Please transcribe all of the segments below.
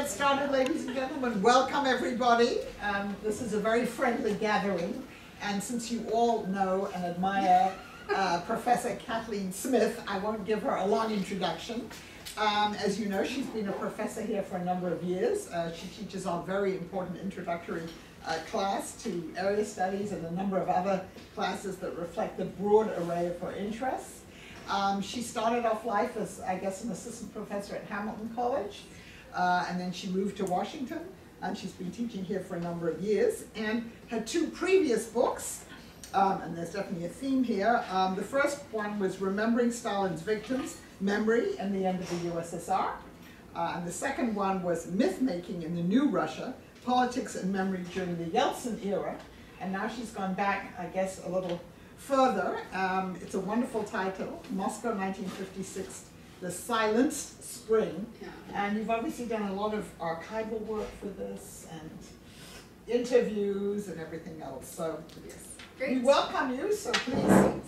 get started, ladies and gentlemen. Welcome, everybody. This is a very friendly gathering, and since you all know and admire Professor Kathleen Smith, I won't give her a long introduction. As you know, she's been a professor here for a number of years. She teaches our very important introductory class to area studies and a number of other classes that reflect the broad array of her interests. She started off life as, I guess, an assistant professor at Hamilton College, and then she moved to Washington, and she's been teaching here for a number of years. And her two previous books, and there's definitely a theme here. The first one was Remembering Stalin's Victims, Memory and the End of the USSR. And the second one was Myth-Making in the New Russia, Politics and Memory During the Yeltsin Era. And now she's gone back, I guess, a little further. It's a wonderful title, Moscow 1956, The Silenced Spring. Yeah. And you've obviously done a lot of archival work for this and interviews and everything else. So yes. Great. We welcome you, so please.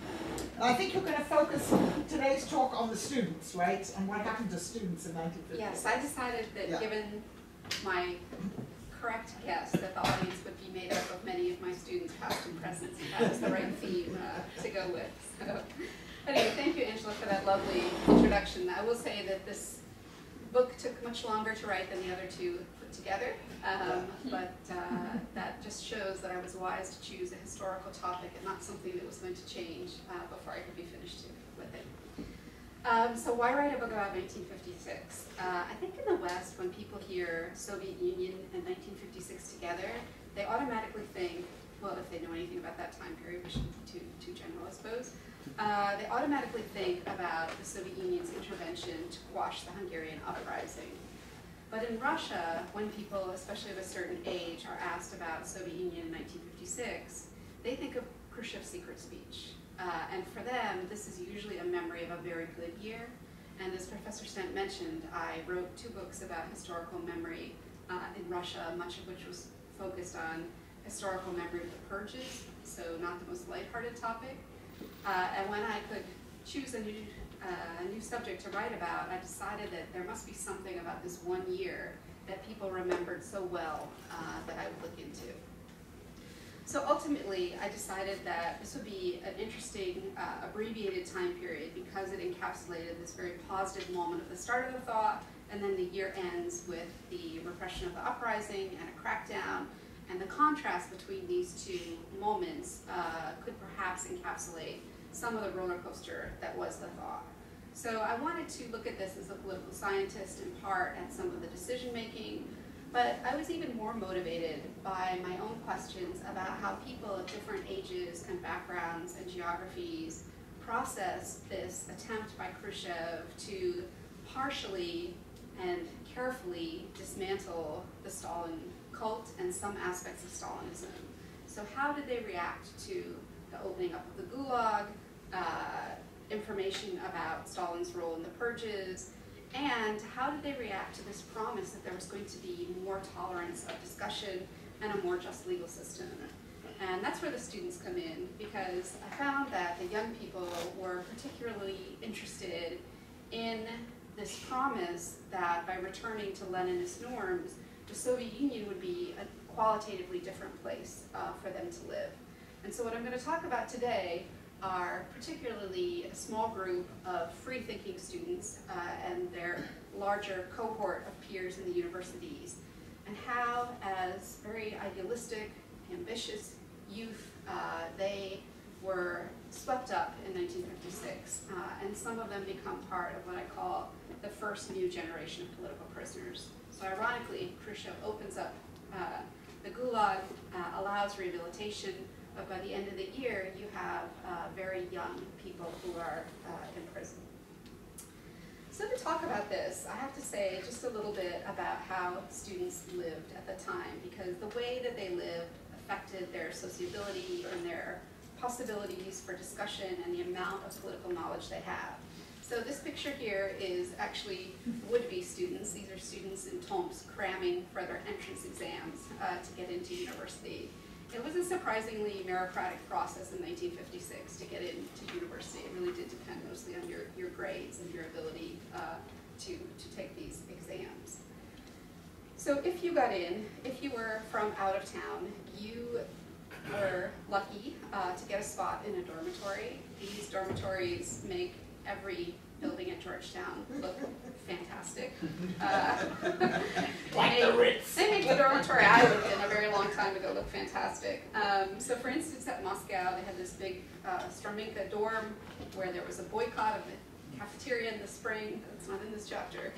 I think you're going to focus today's talk on the students, right? And what happened to students in 1950. Yes, I decided that given my correct guess that the audience would be made up of many of my students, past and present, that was the right theme to go with. So, anyway, thank you, Angela, for that lovely introduction. I will say that this book took much longer to write than the other two put together, but that just shows that I was wise to choose a historical topic and not something that was going to change before I could be finished with it. So why write a book about 1956? I think in the West, when people hear Soviet Union and 1956 together, they automatically think, well, if they know anything about that time period, which shouldn't be too general, I suppose, they automatically think about the Soviet Union's intervention to quash the Hungarian uprising. But in Russia, when people, especially of a certain age, are asked about Soviet Union in 1956, they think of Khrushchev's secret speech. And for them, this is usually a memory of a very good year. And as Professor Stent mentioned, I wrote two books about historical memory in Russia, much of which was focused on historical memory of the purges, so not the most lighthearted topic. And when I could choose a new subject to write about, I decided that there must be something about this one year that people remembered so well that I would look into. So ultimately, I decided that this would be an interesting abbreviated time period because it encapsulated this very positive moment of the start of the thaw, and then the year ends with the repression of the uprising and a crackdown. And the contrast between these two moments could perhaps encapsulate some of the roller coaster that was the thaw. So I wanted to look at this as a political scientist in part and some of the decision making, but I was even more motivated by my own questions about how people of different ages and backgrounds and geographies process this attempt by Khrushchev to partially and carefully dismantle the Stalin cult and some aspects of Stalinism. So how did they react to the opening up of the Gulag, information about Stalin's role in the purges, and how did they react to this promise that there was going to be more tolerance of discussion and a more just legal system? And that's where the students come in, because I found that the young people were particularly interested in this promise that by returning to Leninist norms, the Soviet Union would be a qualitatively different place for them to live. And so what I'm going to talk about today are particularly a small group of free-thinking students and their larger cohort of peers in the universities, and how, as very idealistic, ambitious youth, they were swept up in 1956, and some of them become part of what I call the first new generation of political prisoners. So ironically, Khrushchev opens up the Gulag, allows rehabilitation, but by the end of the year, you have very young people who are in prison. So to talk about this, I have to say just a little bit about how students lived at the time, because the way that they lived affected their sociability and their possibilities for discussion and the amount of political knowledge they have. So this picture here is actually would-be students. These are students in Tomsk cramming for their entrance exams to get into university. It was a surprisingly meritocratic process in 1956 to get into university. It really did depend mostly on your grades and your ability to take these exams. So if you got in, if you were from out of town, you were lucky to get a spot in a dormitory. These dormitories make every building at Georgetown look fantastic. Like the Ritz. They make the dormitory I lived in a very long time ago look fantastic. So for instance, at Moscow, they had this big Straminka dorm where there was a boycott of the cafeteria in the spring. That's not in this chapter.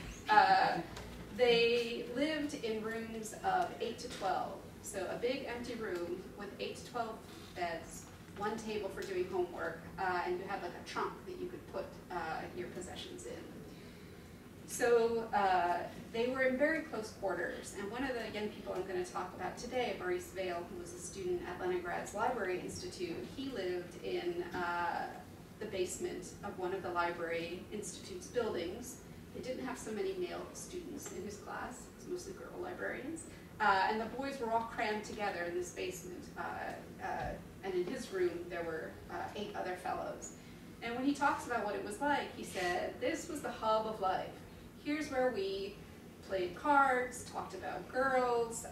They lived in rooms of 8 to 12. So a big empty room with 8 to 12 beds, one table for doing homework, and you had like a trunk that you could put your possessions in. So they were in very close quarters, and one of the young people I'm going to talk about today, Maurice Vail, who was a student at Leningrad's Library Institute, he lived in the basement of one of the Library Institute's buildings. They didn't have so many male students in his class, it was mostly girl librarians. And the boys were all crammed together in this basement. And in his room, there were 8 other fellows. And when he talks about what it was like, he said, this was the hub of life. Here's where we played cards, talked about girls,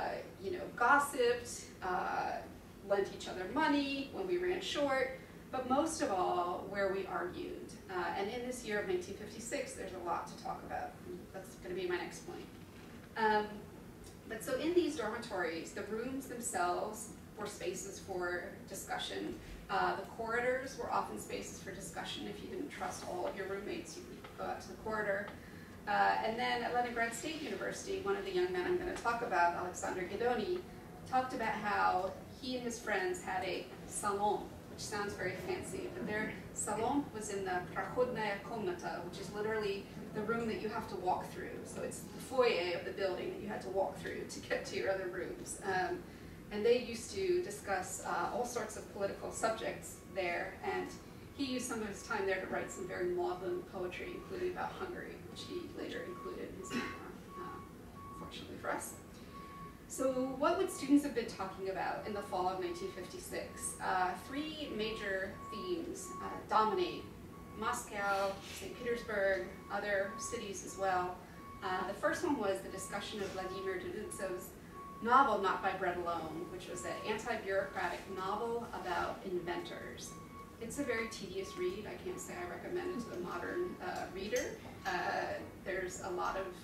gossiped, lent each other money when we ran short, but most of all, where we argued. And in this year of 1956, there's a lot to talk about. That's going to be my next point. But so in these dormitories, the rooms themselves were spaces for discussion. The corridors were often spaces for discussion. If you didn't trust all of your roommates, you could go out to the corridor. And then at Leningrad State University, one of the young men I'm going to talk about, Alexander Guidoni, talked about how he and his friends had a salon, which sounds very fancy, but their salon was in the Prochodnaya komnata, which is literally the room that you have to walk through. So it's the foyer of the building that you had to walk through to get to your other rooms. And they used to discuss all sorts of political subjects there, and he used some of his time there to write some very maudlin poetry, including about Hungary, which he later included in his memoir, fortunately for us. So what would students have been talking about in the fall of 1956? 3 major themes dominate Moscow, St. Petersburg, other cities as well. The first one was the discussion of Vladimir Dudintsev's novel, Not by Bread Alone, which was an anti-bureaucratic novel about inventors. It's a very tedious read. I can't say I recommend it to the modern reader. There's a lot of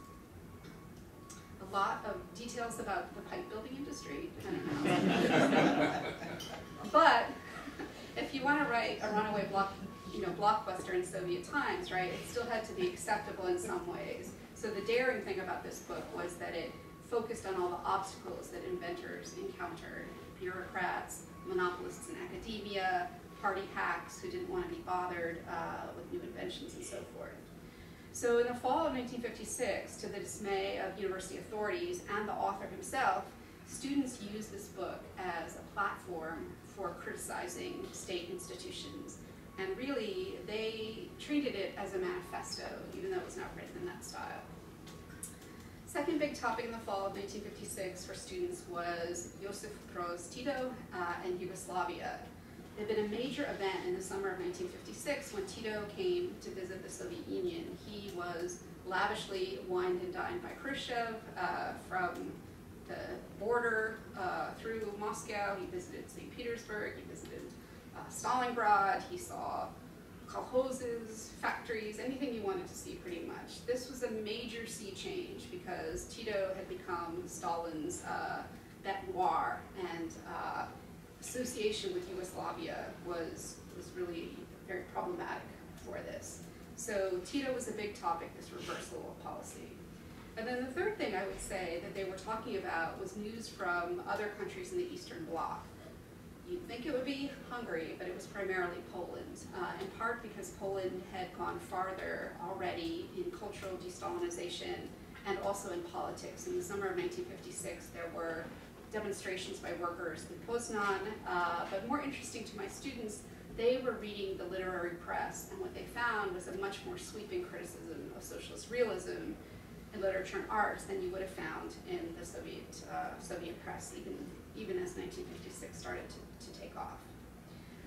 details about the pipe building industry, depending on how But if you want to write a runaway blockbuster in Soviet times, right, it still had to be acceptable in some ways. So the daring thing about this book was that it focused on all the obstacles that inventors encountered: bureaucrats, monopolists in academia, party hacks who didn't want to be bothered with new inventions and so forth. So in the fall of 1956, to the dismay of university authorities and the author himself, students used this book as a platform for criticizing state institutions. And really, they treated it as a manifesto, even though it was not written in that style. Second big topic in the fall of 1956 for students was Josip Broz Tito and Yugoslavia. It had been a major event in the summer of 1956 when Tito came to visit the Soviet Union. He was lavishly wined and dined by Khrushchev from the border through Moscow. He visited St. Petersburg, he visited Stalingrad, he saw kolkhozes, factories, anything you wanted to see pretty much. This was a major sea change because Tito had become Stalin's bête noire, and association with Yugoslavia was really very problematic for this. So Tito was a big topic, this reversal of policy. And then the third thing I would say that they were talking about was news from other countries in the Eastern Bloc. You'd think it would be Hungary, but it was primarily Poland, in part because Poland had gone farther already in cultural de-Stalinization and also in politics. In the summer of 1956, there were demonstrations by workers in Poznan, but more interesting to my students, they were reading the literary press, and what they found was a much more sweeping criticism of socialist realism in literature and arts than you would have found in the Soviet press, even as 1956 started to take off.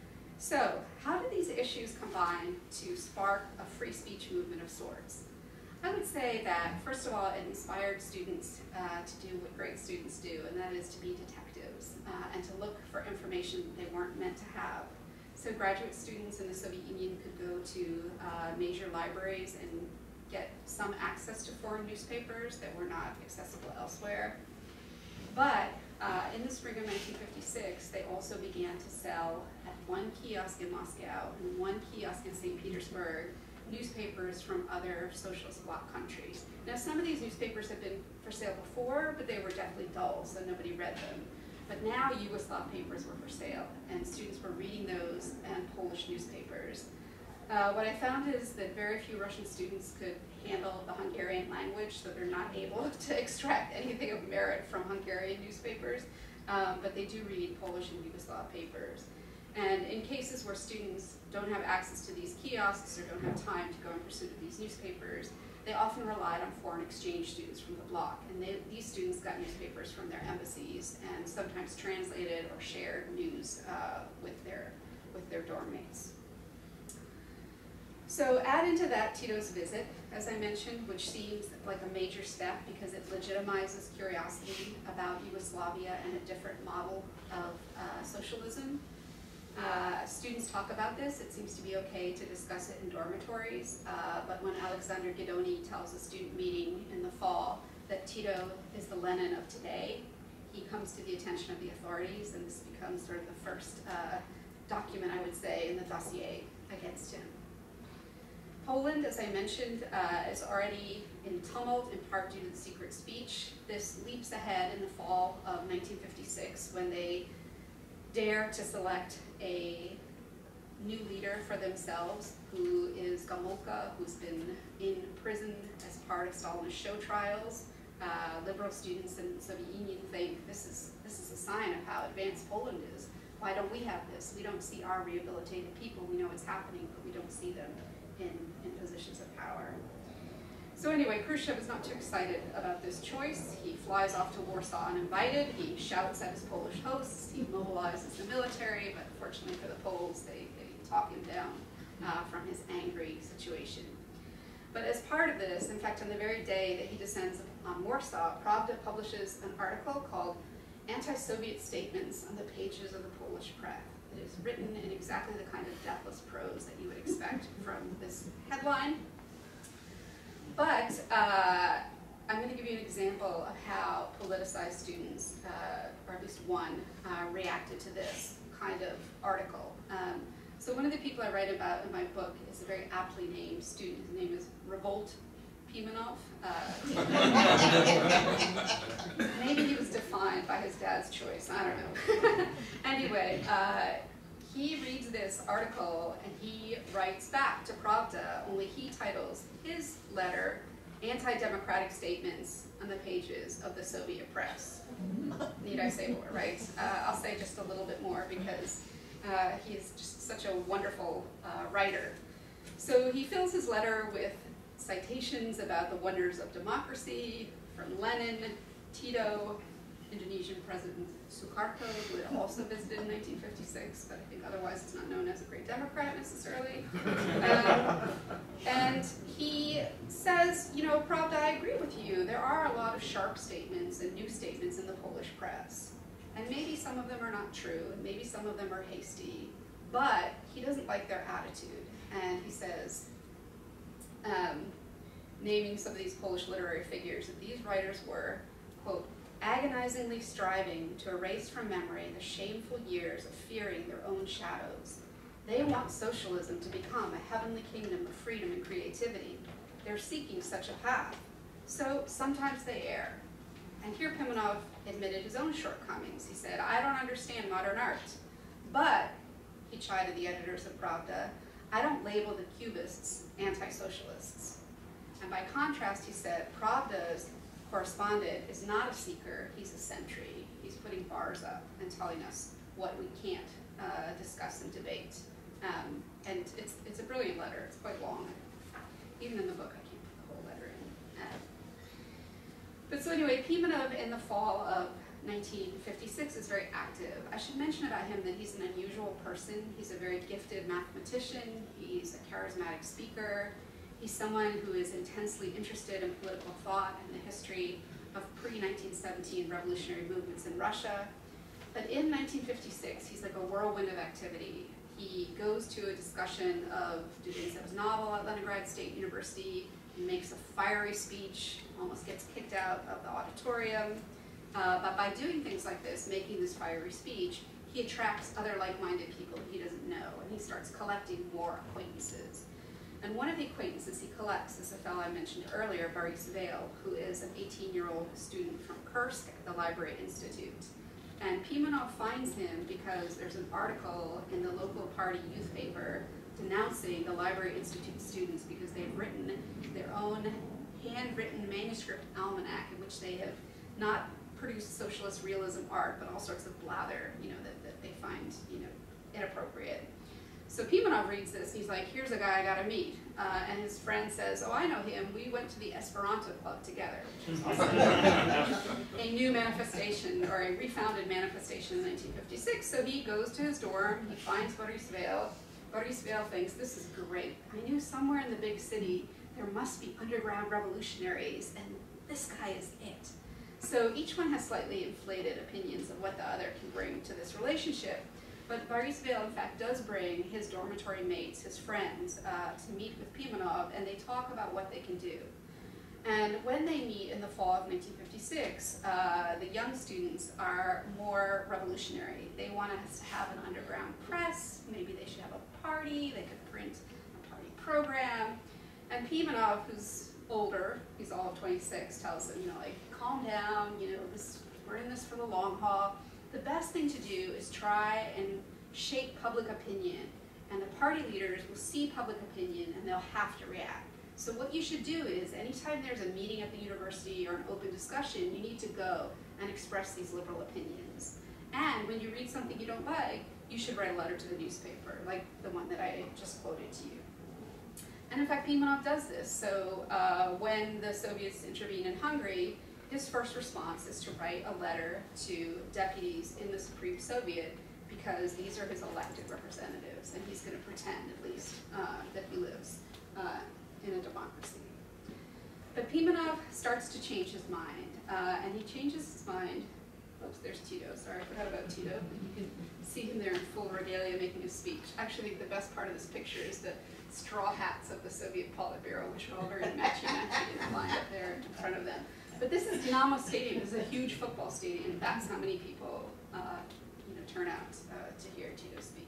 So, how did these issues combine to spark a free speech movement of sorts? I would say that, first of all, it inspired students to do what great students do, and that is to be detectives and to look for information they weren't meant to have. So graduate students in the Soviet Union could go to major libraries and get some access to foreign newspapers that were not accessible elsewhere. But in the spring of 1956, they also began to sell at one kiosk in Moscow and one kiosk in St. Petersburg newspapers from other socialist bloc countries. Now, some of these newspapers had been for sale before, but they were definitely dull, so nobody read them. But now Yugoslav papers were for sale, and students were reading those and Polish newspapers. What I found is that very few Russian students could handle the Hungarian language, so they're not able to extract anything of merit from Hungarian newspapers, but they do read Polish and Yugoslav papers. And in cases where students don't have access to these kiosks or don't have time to go in pursuit of these newspapers, they often relied on foreign exchange students from the bloc. And these students got newspapers from their embassies and sometimes translated or shared news with their dorm mates. So add into that Tito's visit, as I mentioned, which seems like a major step because it legitimizes curiosity about Yugoslavia and a different model of socialism. Students talk about this. It seems to be okay to discuss it in dormitories, but when Alexander Guidoni tells a student meeting in the fall that Tito is the Lenin of today, he comes to the attention of the authorities, and this becomes sort of the first document, I would say, in the dossier against him. Poland, as I mentioned, is already in tumult, in part due to the secret speech. This leaps ahead in the fall of 1956 when they dare to select a new leader for themselves, who is Gomulka, who's been in prison as part of Stalin's show trials. Liberal students in the Soviet Union think this is a sign of how advanced Poland is. Why don't we have this? We don't see our rehabilitated people. We know it's happening, but we don't see them in positions of power. So anyway, Khrushchev is not too excited about this choice. He flies off to Warsaw uninvited. He shouts at his Polish hosts. He mobilizes the military, but fortunately for the Poles, they talk him down from his angry situation. But as part of this, in fact, on the very day that he descends on Warsaw, Pravda publishes an article called Anti-Soviet Statements on the Pages of the Polish Press. It is written in exactly the kind of deathless prose that you would expect from this headline. But I'm going to give you an example of how politicized students, or at least one, reacted to this kind of article. So one of the people I write about in my book is a very aptly named student. His name is Revolt Pimenov. Maybe he was defined by his dad's choice, I don't know. Anyway, he reads this article and he writes back to Pravda, only he titles his letter Anti-Democratic Statements on the Pages of the Soviet Press. Need I say more, right? I'll say just a little bit more because he is just such a wonderful writer. So he fills his letter with citations about the wonders of democracy from Lenin, Tito, Indonesian President Sukarno, who had also visited in 1956, but I think otherwise is not known as a great Democrat necessarily. And he says, you know, Pravda, I agree with you. There are a lot of sharp statements and new statements in the Polish press. And maybe some of them are not true, and maybe some of them are hasty, but he doesn't like their attitude. And he says, naming some of these Polish literary figures, that these writers were, quote, agonizingly striving to erase from memory the shameful years of fearing their own shadows. They want socialism to become a heavenly kingdom of freedom and creativity. They're seeking such a path. So sometimes they err. And here Pimenov admitted his own shortcomings. He said, I don't understand modern art, but, he chided the editors of Pravda, I don't label the Cubists anti-socialists. And by contrast, he said, Pravda's correspondent is not a seeker, he's a sentry. He's putting bars up and telling us what we can't discuss and debate. And it's a brilliant letter, it's quite long. Even in the book, I can't put the whole letter in. But so anyway, Pimenov in the fall of 1956 is very active. I should mention about him that he's an unusual person. He's a very gifted mathematician, he's a charismatic speaker, He's someone who is intensely interested in political thought and the history of pre-1917 revolutionary movements in Russia. But in 1956, he's like a whirlwind of activity. He goes to a discussion of Dubinzev's novel at Leningrad State University. He makes a fiery speech, almost gets kicked out of the auditorium. But by doing things like this, making this fiery speech, he attracts other like-minded people he doesn't know, and he starts collecting more acquaintances. And one of the acquaintances he collects is a fellow I mentioned earlier, Boris Vale, who is an 18-year-old student from Kursk at the Library Institute. And Pimenov finds him because there's an article in the local party youth paper denouncing the Library Institute students because they've written their own handwritten manuscript almanac in which they have not produced socialist realism art, but all sorts of blather, that they find, inappropriate. So Pimenov reads this, and he's like, here's a guy I gotta meet. And his friend says, oh, I know him. We went to the Esperanto Club together, which is also a new manifestation, or a refounded manifestation in 1956. So he goes to his dorm, he finds Boris Vale. Boris Vale thinks, this is great. I knew somewhere in the big city there must be underground revolutionaries, and this guy is it. So each one has slightly inflated opinions of what the other can bring to this relationship. But Boris Vale, in fact, does bring his dormitory mates, his friends, to meet with Pimenov, and they talk about what they can do. And when they meet in the fall of 1956, the young students are more revolutionary. They want us to have an underground press, maybe they should have a party, they could print a party program. And Pimenov, who's older, he's all of 26, tells them, calm down, we're in this for the long haul. The best thing to do is try and shape public opinion, and the party leaders will see public opinion and they'll have to react. So what you should do is, anytime there's a meeting at the university or an open discussion, you need to go and express these liberal opinions. And when you read something you don't like, you should write a letter to the newspaper, like the one that I just quoted to you. And in fact, Pimenov does this. So when the Soviets intervene in Hungary, his first response is to write a letter to deputies in the Supreme Soviet, because these are his elected representatives, and he's going to pretend, at least, that he lives in a democracy. But Pimenov starts to change his mind, and he changes his mind. Oops, there's Tito. Sorry, I forgot about Tito. You can see him there in full regalia making a speech. Actually, the best part of this picture is the straw hats of the Soviet Politburo, which are all very matchy-matchy lined up there in front of them. But this is Dynamo Stadium. This is a huge football stadium. That's how many people turn out to hear Tito speak.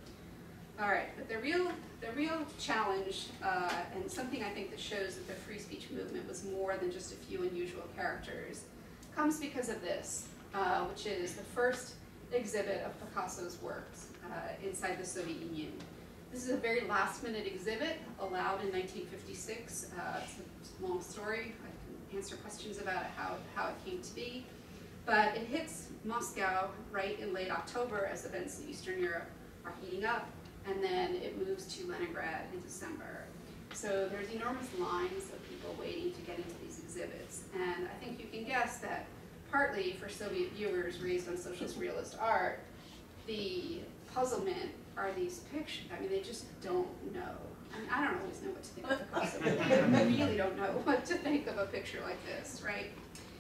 All right, but the real challenge, and something I think that shows that the free speech movement was more than just a few unusual characters, comes because of this, which is the first exhibit of Picasso's works inside the Soviet Union. This is a very last-minute exhibit, allowed in 1956. It's a long story. I can answer questions about how it came to be. But it hits Moscow right in late October as events in Eastern Europe are heating up, and then it moves to Leningrad in December. So there's enormous lines of people waiting to get into these exhibits. And I think you can guess that partly for Soviet viewers raised on socialist realist art, the puzzlement are these pictures. I mean, they just don't know. I mean, I don't always know what to think of Picasso, but I really don't know what to think of a picture like this, right?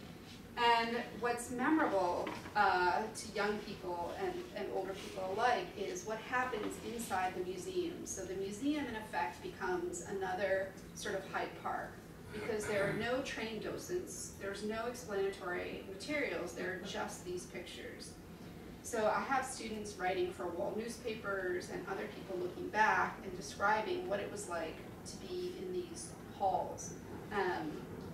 And what's memorable to young people and older people alike is what happens inside the museum. So the museum, in effect, becomes another sort of Hyde Park, because there are no trained docents, there's no explanatory materials, there are just these pictures. So I have students writing for wall newspapers and other people looking back and describing what it was like to be in these halls. I'll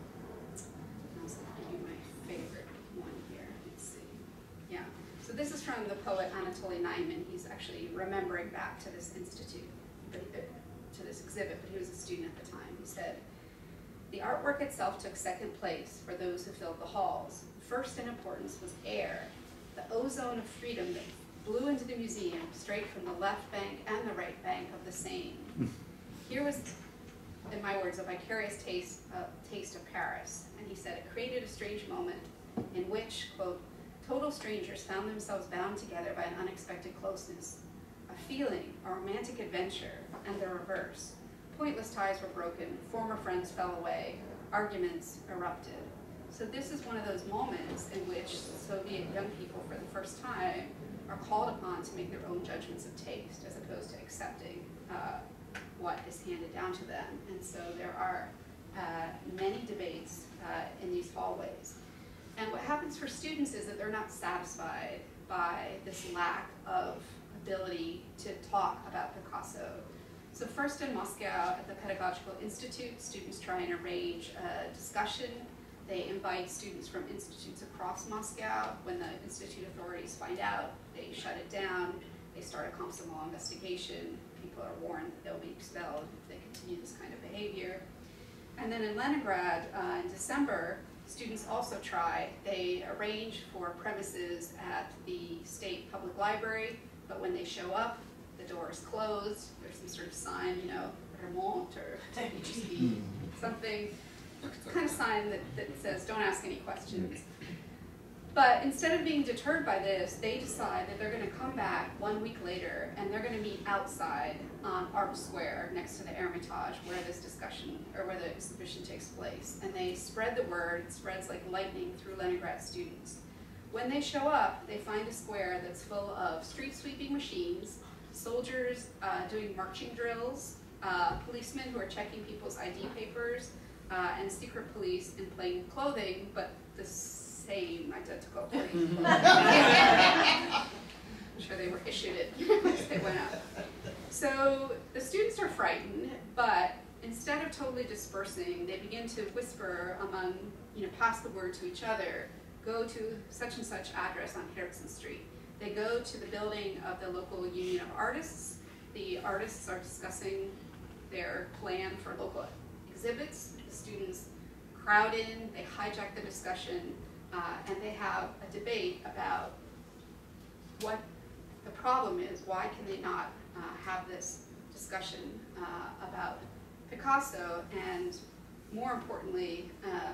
give you my favorite one here. Let's see. Yeah. So this is from the poet Anatoly Naiman. He's actually remembering back to this institute, to this exhibit, but he was a student at the time. He said, "The artwork itself took second place for those who filled the halls. First in importance was air, the ozone of freedom that blew into the museum straight from the left bank and the right bank of the Seine. Here was, in my words, a vicarious taste of Paris." And he said, "It created a strange moment in which, quote, total strangers found themselves bound together by an unexpected closeness, a feeling, a romantic adventure, and the reverse. Pointless ties were broken, former friends fell away, arguments erupted. So this is one of those moments in which Soviet young people, for the first time, are called upon to make their own judgments of taste, as opposed to accepting what is handed down to them. And so there are many debates in these hallways. And what happens for students is that they're not satisfied by this lack of ability to talk about Picasso. So first in Moscow at the Pedagogical Institute, students try and arrange a discussion. They invite students from institutes across Moscow. When the institute authorities find out, they shut it down. They start a Komsomol investigation. People are warned that they'll be expelled if they continue this kind of behavior. And then in Leningrad, in December, students also try. They arrange for premises at the state public library, but when they show up, the door is closed. There's some sort of sign, you know, remont or HSP, something, kind of sign that says, don't ask any questions. But instead of being deterred by this, they decide that they're going to come back 1 week later and they're going to meet outside on Arp Square next to the Hermitage where this discussion, or where the exhibition takes place. And they spread the word, it spreads like lightning through Leningrad students. When they show up, they find a square that's full of street sweeping machines, soldiers doing marching drills, policemen who are checking people's ID papers, and secret police in plain clothing, but the same identical plain clothing. I'm sure they were issued it once they went up. So the students are frightened, but instead of totally dispersing, they begin to whisper among, pass the word to each other, go to such and such address on Herzen Street. They go to the building of the local Union of Artists. The artists are discussing their plan for local exhibits. The students crowd in, they hijack the discussion, and they have a debate about what the problem is. Why can they not have this discussion about Picasso? And more importantly,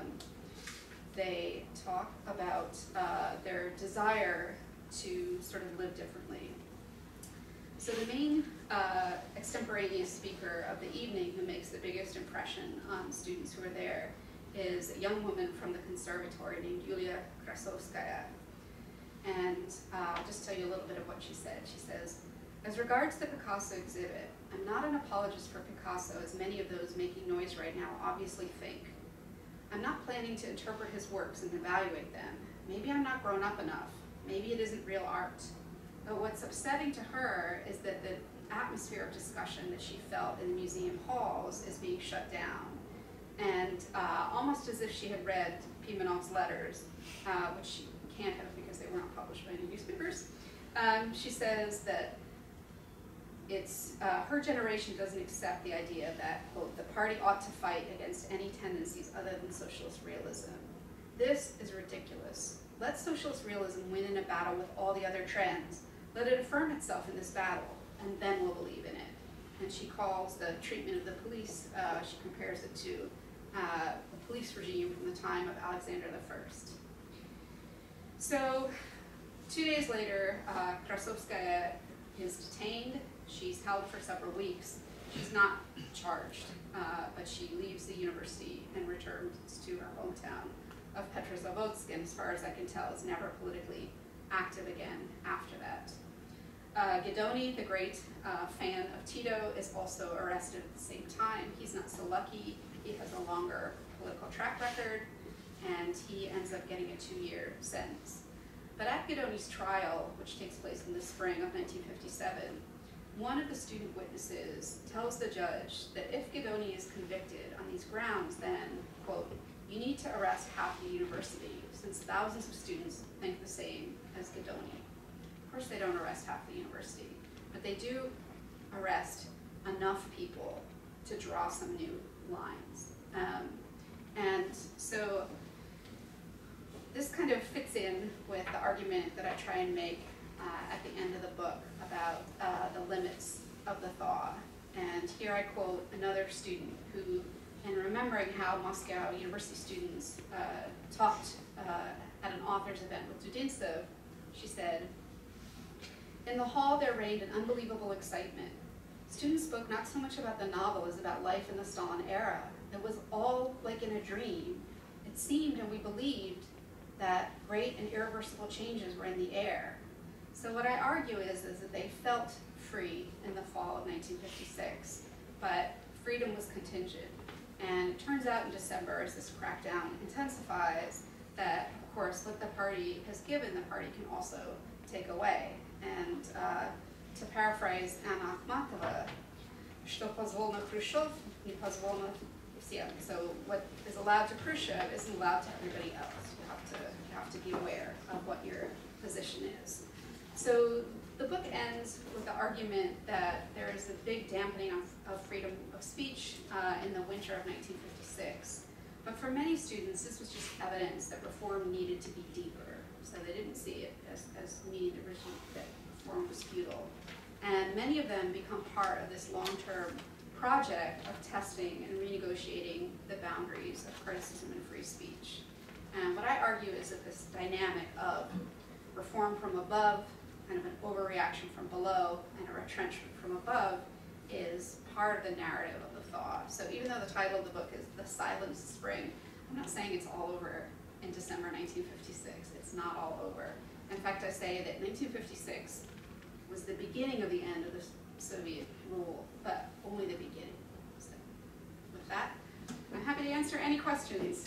they talk about their desire to sort of live differently. So the main extemporaneous speaker of the evening who makes the biggest impression on students who are there is a young woman from the conservatory named Yulia Krasovskaya. And I'll just tell you a little bit of what she said. She says, as regards the Picasso exhibit, I'm not an apologist for Picasso, as many of those making noise right now obviously think. I'm not planning to interpret his works and evaluate them. Maybe I'm not grown up enough. Maybe it isn't real art. But what's upsetting to her is that the atmosphere of discussion that she felt in the museum halls is being shut down. And almost as if she had read Pimenov's letters, which she can't have because they were not published by any newspapers, she says that it's her generation doesn't accept the idea that, quote, the party ought to fight against any tendencies other than socialist realism. This is ridiculous. Let socialist realism win in a battle with all the other trends. Let it affirm itself in this battle, and then we'll believe in it. And she calls the treatment of the police, she compares it to the police regime from the time of Alexander I. So 2 days later, Krasovskaya is detained. She's held for several weeks. She's not charged, but she leaves the university and returns to her hometown of Petrozavodsk, and as far as I can tell, is never politically active again after that. Guidoni, the great fan of Tito, is also arrested at the same time. He's not so lucky. He has a longer political track record, and he ends up getting a 2-year sentence. But at Guidoni's trial, which takes place in the spring of 1957, one of the student witnesses tells the judge that if Guidoni is convicted on these grounds, then, quote, you need to arrest half the university, since thousands of students think the same as Guidoni. Of course they don't arrest half the university, but they do arrest enough people to draw some new lines. And so this kind of fits in with the argument that I try and make at the end of the book about the limits of the thaw. And here I quote another student who, in remembering how Moscow university students talked at an author's event with Dudintsov, she said, in the hall there reigned an unbelievable excitement. students spoke not so much about the novel as about life in the Stalin era. It was all like in a dream. It seemed, and we believed, that great and irreversible changes were in the air. So what I argue is that they felt free in the fall of 1956, but freedom was contingent. And it turns out in December, as this crackdown intensifies, that, of course, what the party has given, the party can also take away. And to paraphrase Anna Akhmatova, что позволено Khrushchev, не позволено всем. So what is allowed to Khrushchev isn't allowed to everybody else. You have to be aware of what your position is. So the book ends with the argument that there is a big dampening of freedom of speech in the winter of 1956. But for many students, this was just evidence that reform needed to be deeper. So they didn't see it as needing that reform was futile. And many of them become part of this long-term project of testing and renegotiating the boundaries of criticism and free speech. And what I argue is that this dynamic of reform from above, kind of an overreaction from below, and a retrenchment from above is part of the narrative of the thaw. So even though the title of the book is The Silenced Spring, I'm not saying it's all over in December 1956. It's not all over. In fact, I say that 1956 was the beginning of the end of the Soviet rule, but only the beginning. So with that, I'm happy to answer any questions.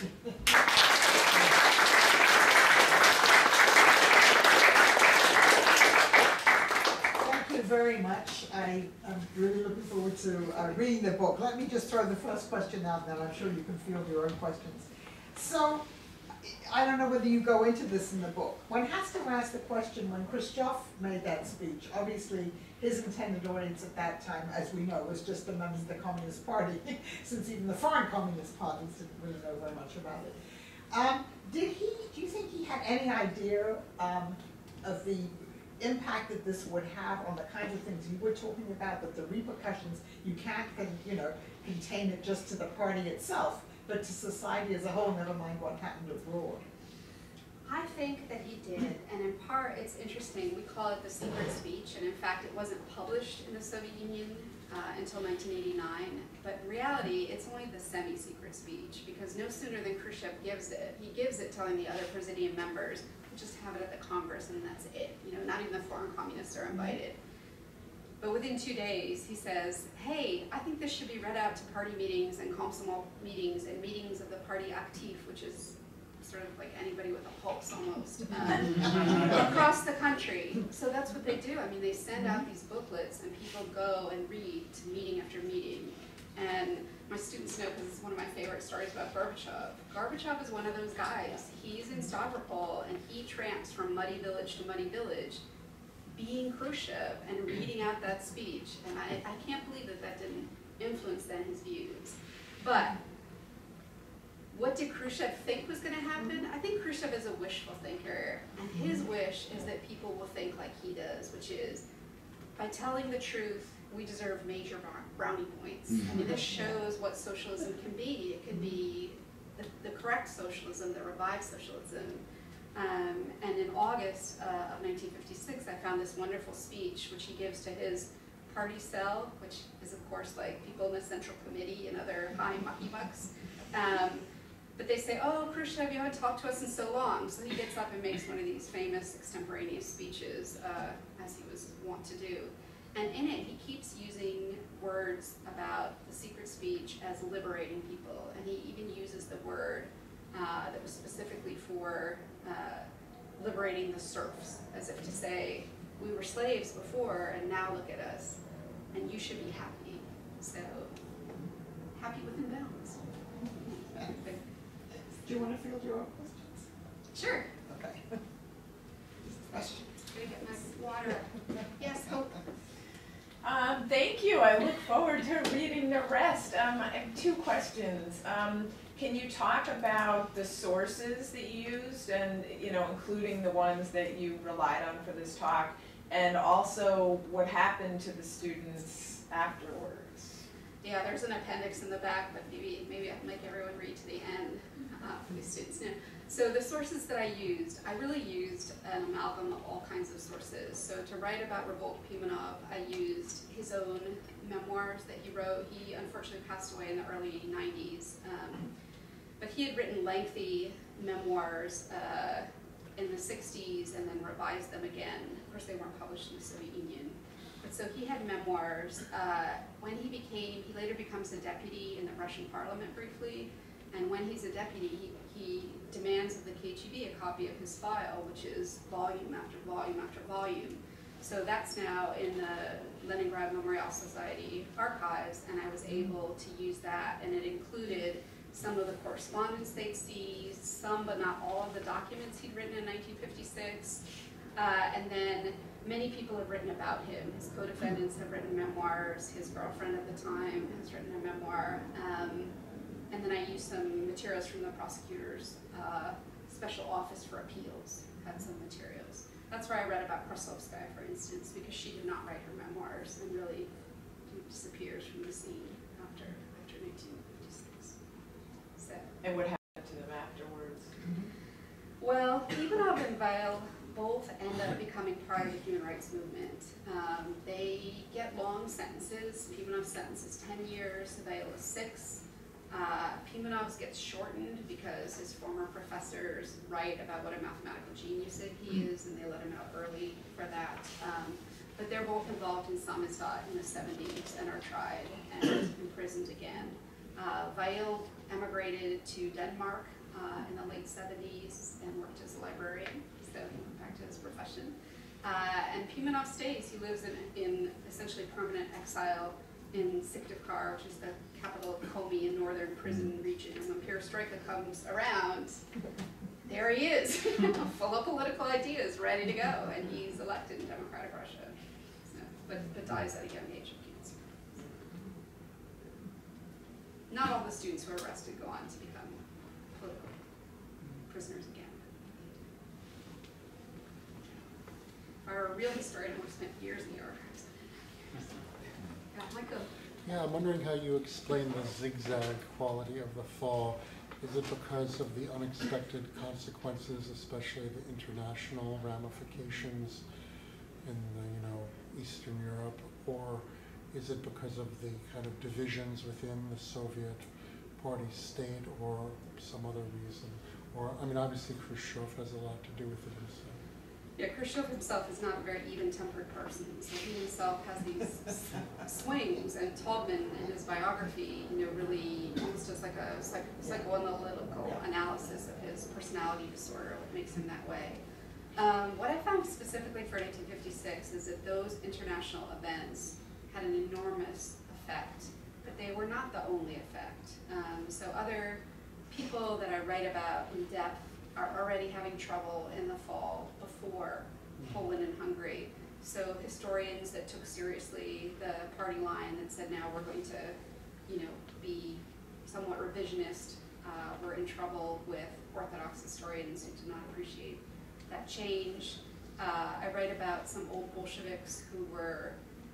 Thank you very much. I'm really looking forward to reading the book. Let me just throw the first question out, and then I'm sure you can field your own questions. So, I don't know whether you go into this in the book. One has to ask the question, when Khrushchev made that speech, obviously his intended audience at that time, as we know, was just the members of the Communist Party, since even the foreign Communist parties didn't really know very much about it. Do you think he had any idea of the impact that this would have on the kinds of things you were talking about, but the repercussions, you can't, contain it just to the party itself, but to society as a whole, never mind what happened abroad? I think that he did, and in part it's interesting, we call it the secret speech, and in fact it wasn't published in the Soviet Union until 1989, but in reality it's only the semi-secret speech, because no sooner than Khrushchev gives it, he gives it telling the other Presidium members, just have it at the Congress and that's it. You know, not even the foreign communists are invited. But within 2 days, he says, hey, I think this should be read out to party meetings and Komsomol meetings and meetings of the party actif, which is sort of like anybody with a pulse almost, across the country. So that's what they do. I mean, they send out these booklets and people go and read to meeting after meeting. And my students know, because it's one of my favorite stories about Gorbachev. Gorbachev is one of those guys. He's in Stavropol and he tramps from muddy village to muddy village, being Khrushchev and reading out that speech. And I can't believe that that didn't influence then his views. But what did Khrushchev think was going to happen? I think Khrushchev is a wishful thinker, and his wish is that people will think like he does, which is, by telling the truth, we deserve major brownie points. I mean, this shows what socialism can be. It can be the correct socialism, the revived socialism. And in August of 1956, I found this wonderful speech, which he gives to his party cell, which is, of course, like people in the Central Committee and other high mucky bucks. But they say, oh, Khrushchev, you haven't talked to us in so long. So he gets up and makes one of these famous extemporaneous speeches, as he was wont to do. And in it, he keeps using words about the secret speech as liberating people. And he even uses the word that was specifically for liberating the serfs, as if to say, we were slaves before, and now look at us, and you should be happy. So, happy within bounds. Do you want to field your own questions? Sure. Okay. Questions? I'm going to get my water. Yes, Hope. Thank you. I look forward to reading the rest. I have 2 questions. Can you talk about the sources that you used, and including the ones that you relied on for this talk, and also what happened to the students afterwards? Yeah, there's an appendix in the back, but maybe I'll make everyone read to the end for the students. No. So the sources that I really used an amalgam of all kinds of sources. So to write about Revolt Pimenov, I used his his own memoirs that he wrote. He unfortunately passed away in the early 90s. But he had written lengthy memoirs in the 60s and then revised them again. Of course, they weren't published in the Soviet Union. But so he had memoirs. When he later becomes a deputy in the Russian parliament briefly. And when he's a deputy, he demands of the KGB a copy of his file, which is volume after volume after volume. So that's now in the Leningrad Memorial Society archives, and I was able to use that, and it included some of the correspondence they'd seized, some but not all of the documents he'd written in 1956, and then many people have written about him. His co-defendants have written memoirs, his girlfriend at the time has written a memoir, and then I used some materials from the prosecutor's special office for appeals, had some materials. That's where I read about Krasovskaya, for instance, because she did not write her memoirs and really disappears from the scene after 1956. So. And what happened to them afterwards? Well, Ivanov and Weil both end up becoming part of the human rights movement. They get long sentences. Pimenov's sentence is 10 years, Weil is 6. Pimenov's gets shortened because his former professors write about what a mathematical genius he is, and they let him out early for that. But they're both involved in samizdat in the 70s and are tried and imprisoned again. Weil emigrated to Denmark in the late 70s and worked as a librarian, so he went back to his profession. And Pimenov stays. He lives in essentially permanent exile in Syktyvkar, which is the capital of Komi in northern prison region. And when perestroika comes around, there he is, full of political ideas, ready to go, and he's elected in democratic Russia, so, but dies at a young age of cancer. Not all the students who are arrested go on to become political prisoners again. If I were a real historian, I would have spent years in the archives. Yeah, I'm wondering how you explain the zigzag quality of the fall. Is it because of the unexpected consequences, especially the international ramifications in the, Eastern Europe, or is it because of the kind of divisions within the Soviet party state, or some other reason? Or, I mean, obviously Khrushchev has a lot to do with it himself. Yeah, Khrushchev himself is not a very even-tempered person. So he himself has these swings, and Taubman in his biography, really almost does like a psychoanalytical analysis of his personality disorder, what makes him that way. What I found specifically for 1956 is that those international events had an enormous effect, but they were not the only effect. So other people that I write about in depth are already having trouble in the fall before Poland and Hungary. So historians that took seriously the party line that said, now we're going to, be somewhat revisionist, were in trouble with Orthodox historians who did not appreciate that change. I write about some old Bolsheviks who were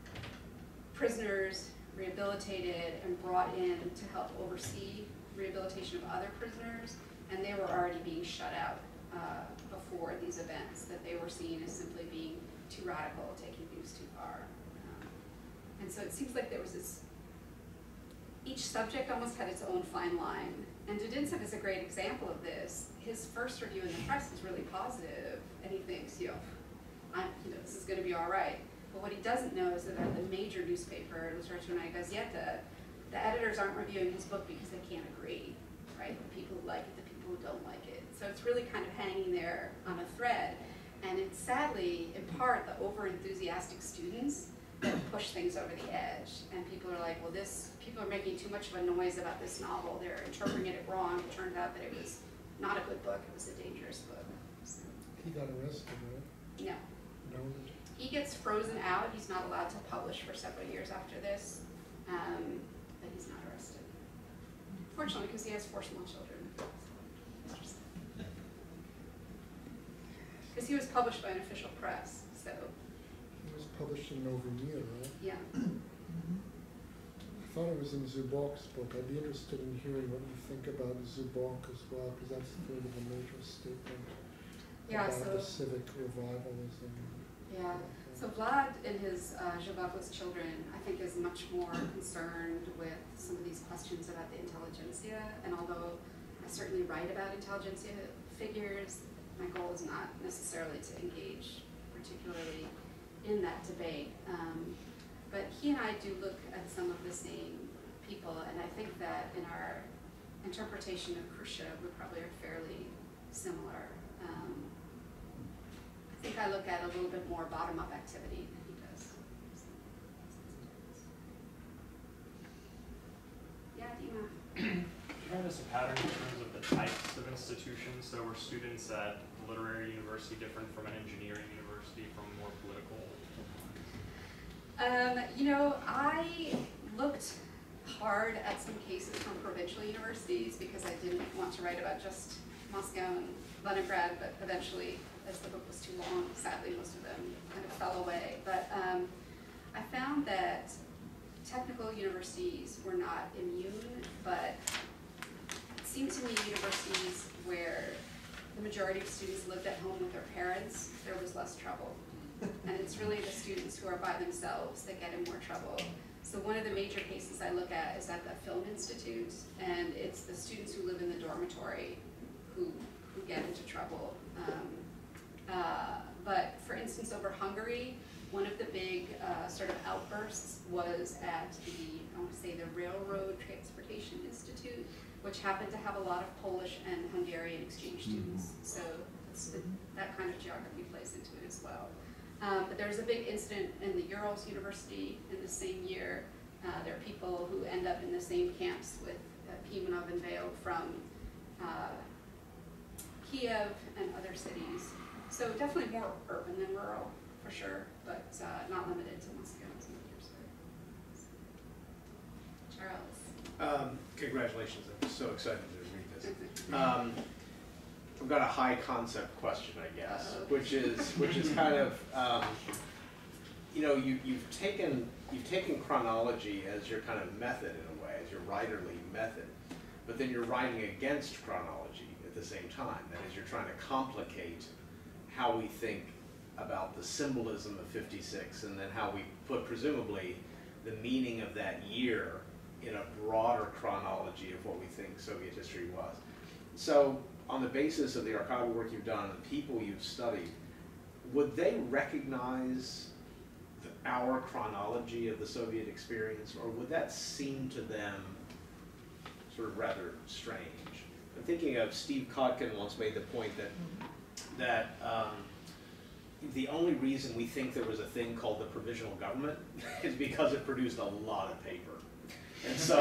prisoners, rehabilitated, and brought in to help oversee rehabilitation of other prisoners. And they were already being shut out before these events, that they were seen as simply being too radical, taking things too far. And so it seems like there was this, each subject almost had its own fine line. And Dudintsev is a great example of this. His first review in the press is really positive, and he thinks, this is going to be all right. But what he doesn't know is that at the major newspaper, Literatury Gazeta, the editors aren't reviewing his book because they can't agree, right? The people who like it, the people who don't like it. So it's really kind of hanging there on a thread. And it's sadly, in part, the over-enthusiastic students that push things over the edge. And people are like, well, people are making too much of a noise about this novel. They're interpreting it wrong. It turned out that it was not a good book. It was a dangerous book. So. He got arrested, right? No. No. He gets frozen out. He's not allowed to publish for several years after this. But he's not arrested. Fortunately, because he has 4 small children. Because he was published by an official press, so. He was published in November, right? Yeah. I thought it was in Zubok's book. I'd be interested in hearing what you think about Zubok as well, because that's sort of a major statement about the civic revivalism. Yeah. So Vlad, in his Zhivago's Children, I think is much more concerned with some of these questions about the intelligentsia, and although I certainly write about intelligentsia figures, my goal is not necessarily to engage particularly in that debate. But he and I do look at some of the same people, and I think that in our interpretation of Khrushchev, we probably are fairly similar. I think I look at a little bit more bottom-up activity than he does. Yeah, Dima. Do you notice a pattern in terms of the types of institutions? So were students at a literary university different from an engineering university, from more political? You know, I looked hard at some cases from provincial universities because I didn't want to write about just Moscow and Leningrad, but eventually, as the book was too long, sadly most of them kind of fell away. But I found that technical universities were not immune, but it seemed to me universities where the majority of students lived at home with their parents, there was less trouble. And it's really the students who are by themselves that get in more trouble. So one of the major cases I look at is at the Film Institute, and it's the students who live in the dormitory who get into trouble. But for instance, over Hungary, one of the big sort of outbursts was at the, I want to say, the Railroad Transportation Institute, which happened to have a lot of Polish and Hungarian exchange students. So that kind of geography plays into it as well. But there was a big incident in the Urals University in the same year. There are people who end up in the same camps with Pimenov and Vail from Kiev and other cities. So definitely more urban than rural, for sure, but not limited to Moscow and St. Petersburg. Charles. Congratulations, I'm so excited to read this. I've got a high concept question, I guess, which is kind of, you know, you've taken chronology as your kind of method in a way, as your writerly method, but then you're writing against chronology at the same time. That is, you're trying to complicate how we think about the symbolism of 56, and then how we put presumably the meaning of that year in a broader chronology of what we think Soviet history was. So, on the basis of the archival work you've done and the people you've studied, would they recognize our chronology of the Soviet experience, or would that seem to them sort of rather strange? I'm thinking of Steve Kotkin once made the point that the only reason we think there was a thing called the provisional government is because it produced a lot of paper. And so,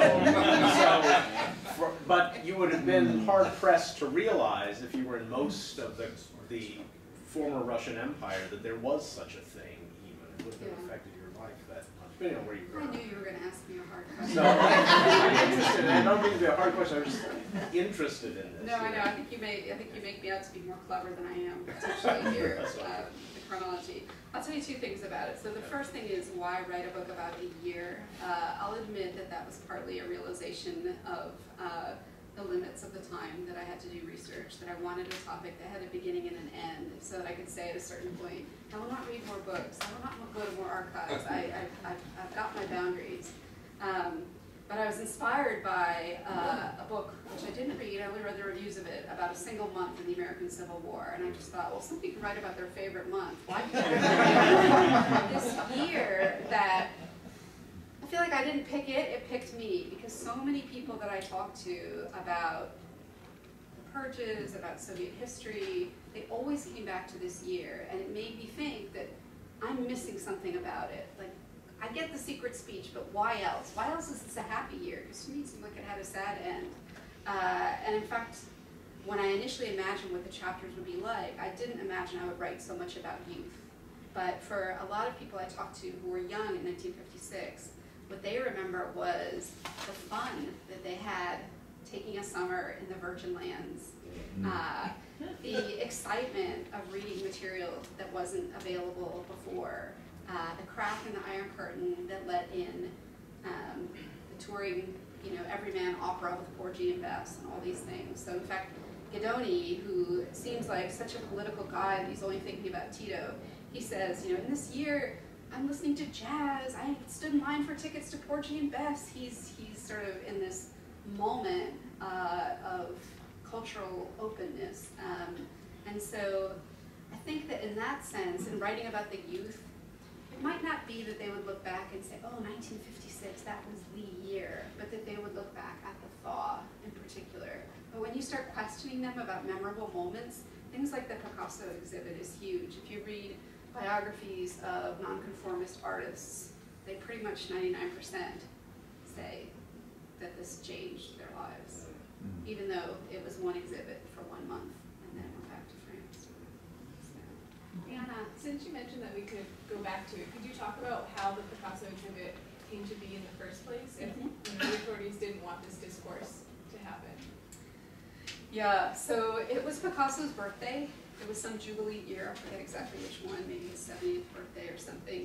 but you would have been hard-pressed to realize, if you were in most of the former Russian Empire, that there was such a thing, even. It would have affected your life that much, depending on where you were. I knew you were going to ask me a hard question. So, I'm interested, and I don't mean to be a hard question, I'm just interested in this. No, I know. I think you make me out to be more clever than I am, potentially, here, the chronology. I'll tell you two things about it. So the first thing is why write a book about a year. I'll admit that was partly a realization of the limits of the time that I had to do research, that I wanted a topic that had a beginning and an end, so that I could say at a certain point, I will not read more books, I will not go to more archives, I've got my boundaries. But I was inspired by a book, which I didn't read, I only read the reviews of it, about a single month in the American Civil War. And I just thought, well, somebody can write about their favorite month. Why can't I write this year that I feel like I didn't pick it, it picked me. Because so many people that I talked to about the purges, about Soviet history, they always came back to this year. And it made me think that I'm missing something about it. Like, I get the secret speech, but why else? Why else is this a happy year? Because to me it seemed like it had a sad end. And in fact, when I initially imagined what the chapters would be like, I didn't imagine I would write so much about youth. But for a lot of people I talked to who were young in 1956, what they remember was the fun that they had taking a summer in the Virgin Lands. The excitement of reading material that wasn't available before. The crack in the Iron Curtain that let in the touring, everyman opera with Porgy and Bess and all these things. So in fact, Guidoni, who seems like such a political guy that he's only thinking about Tito, he says, you know, in this year, I'm listening to jazz. I stood in line for tickets to Porgy and Bess. He's sort of in this moment of cultural openness. And so I think that in that sense, in writing about the youth, it might not be that they would look back and say, oh, 1956, that was the year, but that they would look back at the thaw in particular. But when you start questioning them about memorable moments, things like the Picasso exhibit is huge. If you read biographies of nonconformist artists, they pretty much 99% say that this changed their lives, even though it was one exhibit for 1 month and then went back to France. So. Brianna, since you mentioned that we could go back to it, could you talk about how the Picasso exhibit came to be in the first place, if you know, the authorities didn't want this discourse to happen? Yeah, so it was Picasso's birthday. It was some Jubilee year, I forget exactly which one, maybe his 70th birthday or something.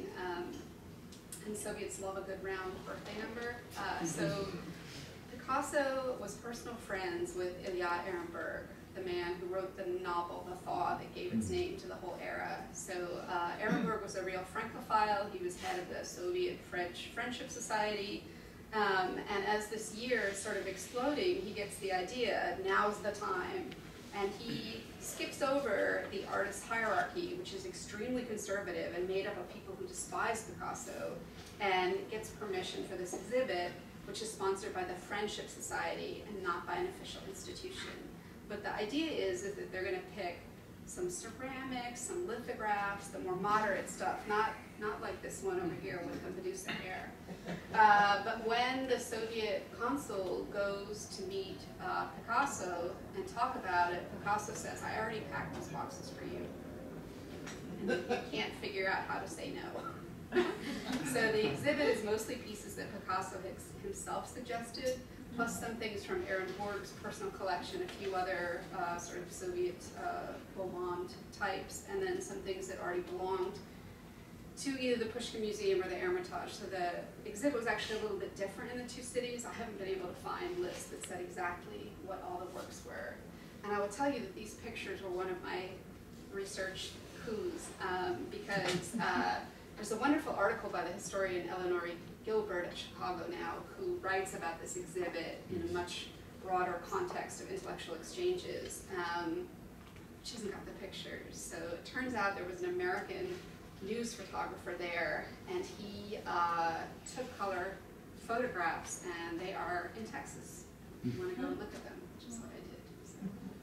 And Soviets love a good round birthday number. So Picasso was personal friends with Ilya Ehrenberg, the man who wrote the novel The Thaw that gave its name to the whole era. So Ehrenberg was a real Francophile. He was head of the Soviet-French Friendship Society. And as this year is sort of exploding, he gets the idea, now's the time. And he skips over the artist hierarchy, which is extremely conservative and made up of people who despise Picasso, and gets permission for this exhibit, which is sponsored by the Friendship Society and not by an official institution. But the idea is that they're going to pick some ceramics, some lithographs, the more moderate stuff, not like this one over here with the Medusa hair. But when the Soviet consul goes to meet Picasso and talk about it, Picasso says, I already packed those boxes for you. And he can't figure out how to say no. So the exhibit is mostly pieces that Picasso himself suggested, plus some things from Ehrenberg's personal collection, a few other sort of Soviet Beaumont types, and then some things that already belonged to either the Pushkin Museum or the Hermitage. So the exhibit was actually a little bit different in the two cities. I haven't been able to find lists that said exactly what all the works were. And I will tell you that these pictures were one of my research coups, because there's a wonderful article by the historian Eleanor Gilbert at Chicago Now, who writes about this exhibit in a much broader context of intellectual exchanges. She hasn't got the pictures. So it turns out there was an American news photographer there, and he took color photographs, and they are in Texas. If you want to go and look at them, which is what I did. So.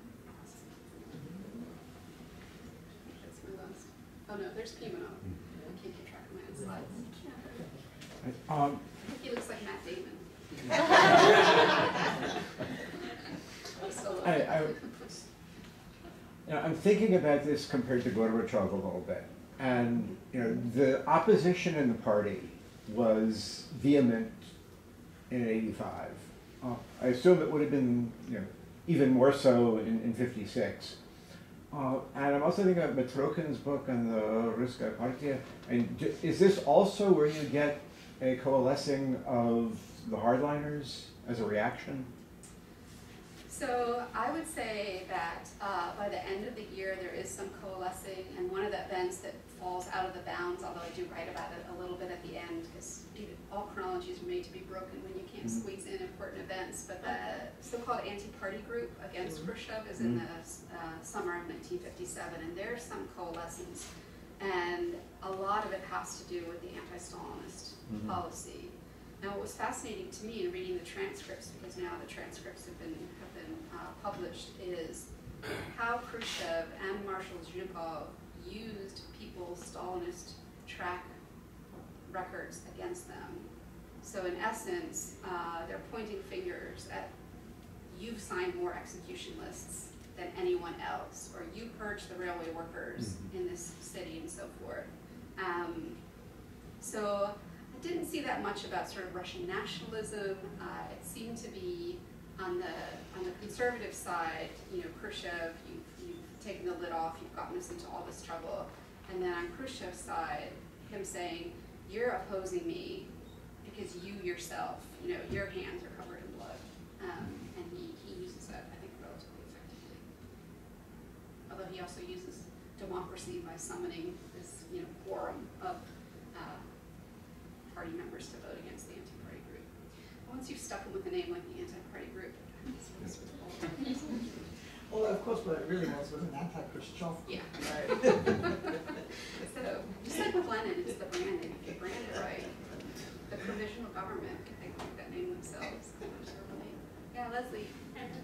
That's my last. Oh no, there's Pimeno. I can't keep track of my own slides. I think he looks like Matt Damon. I'm thinking about this compared to Gorbachev a little bit. And the opposition in the party was vehement in '85. I assume it would have been even more so in '56. And I'm also thinking about Metrokin's book on the Ruskaya Partia. And is this also where you get a coalescing of the hardliners as a reaction? So I would say that by the end of the year there is some coalescing, and one of the events that falls out of the bounds, although I do write about it a little bit at the end, because all chronologies are made to be broken when you can't squeeze in important events, but the so-called anti-party group against Khrushchev is in the summer of 1957, and there's some coalescence, and a lot of it has to do with the anti-Stalinist policy. Now, what was fascinating to me in reading the transcripts, because now the transcripts have been published, is how Khrushchev and Marshal Zhukov used people's Stalinist track records against them. So in essence, they're pointing fingers at, you've signed more execution lists than anyone else, or you purged the railway workers in this city, and so forth. So I didn't see that much about sort of Russian nationalism. It seemed to be on the conservative side, Khrushchev, you've taken the lid off, you've gotten us into all this trouble. And then on Khrushchev's side, him saying, you're opposing me because you yourself, your hands are covered in blood. And he uses that, I think, relatively effectively. Although he also uses democracy by summoning this, quorum of party members to vote against the anti-party group. Once you've stuck them with a name like the anti-party group, it's Well, of course, what it really was an anti-Khrushchev. yeah. Right. So, just like with Lenin, it's the branding. If you brand it right, the provisional government, they like that name themselves. Yeah, Leslie.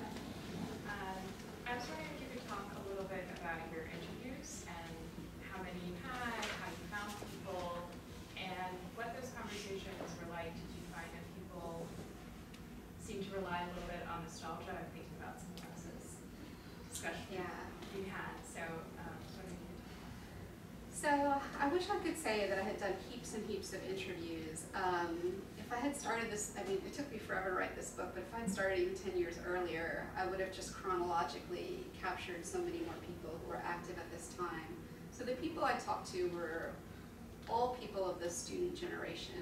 I was wondering if you could talk a little bit about your interviews and how many you had, how you found people, and what those conversations were like. Did you find that people seem to rely a little bit on nostalgia? I'm thinking about some of those discussions you had. So, So I wish I could say that I had done heaps and heaps of interviews. If I had started this, I mean, it took me forever to write this book, but if I had started even 10 years earlier, I would have just chronologically captured so many more people who were active at this time. So the people I talked to were all people of the student generation.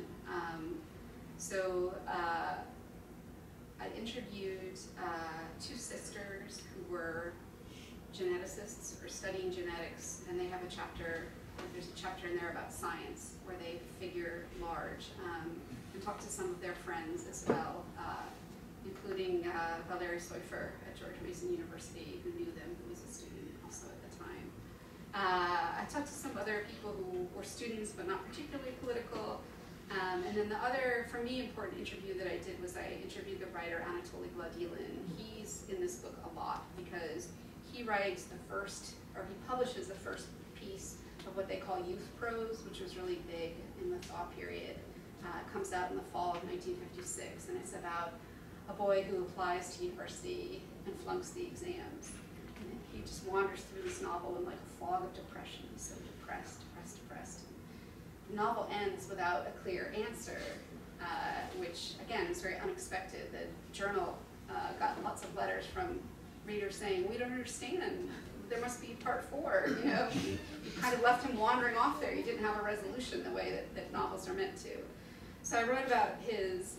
I interviewed two sisters who were geneticists or studying genetics, and they have a chapter, there's a chapter in there about science where they figure large, and talked to some of their friends as well, including Valery Soifer at George Mason University, who knew them, who was a student also at the time. I talked to some other people who were students but not particularly political. And then the other, for me, important interview that I did was I interviewed the writer Anatoly Gladilin. He's in this book a lot because he writes the first, or he publishes the first piece of what they call youth prose, which was really big in the thaw period. It comes out in the fall of 1956, and it's about a boy who applies to university and flunks the exams. And he just wanders through this novel in like a fog of depression. He's so depressed. The novel ends without a clear answer, which again is very unexpected. The journal got lots of letters from readers saying, "We don't understand. There must be part 4." You know, you kind of left him wandering off there. You didn't have a resolution the way that novels are meant to. So I wrote about his